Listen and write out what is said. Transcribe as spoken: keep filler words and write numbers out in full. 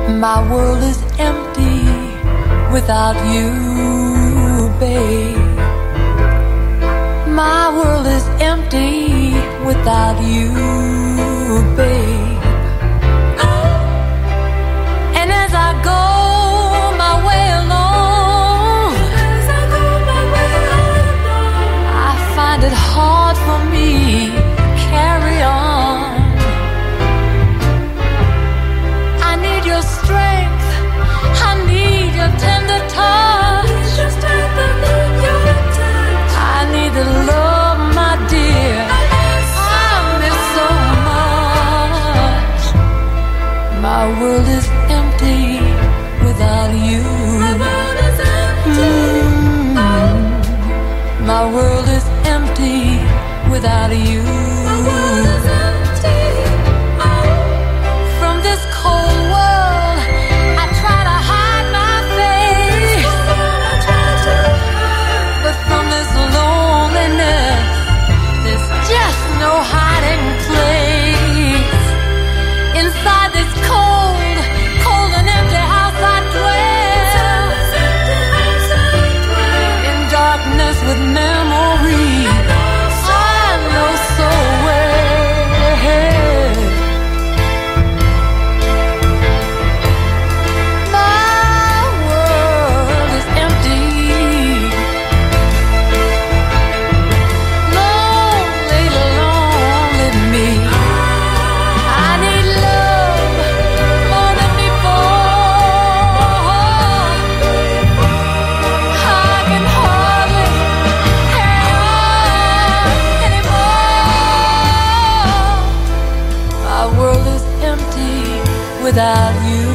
My world is empty without you, babe. My world is empty without you, babe. And as I go my way alone, as I go my way alone, I find it hard for me to carry on. I need your strength, I need your tender touch, I need the love, my dear, I miss so much. My world is empty without you. Mm. My world is empty without you. From this cold world I try to hide my face, but from this loneliness there's just no hiding place. Inside this cold, cold and empty house I dwell, in darkness with memories I know so well. My world is empty, lonely, lonely me. I need love more than before. I can hardly carry on anymore. My world is empty without you.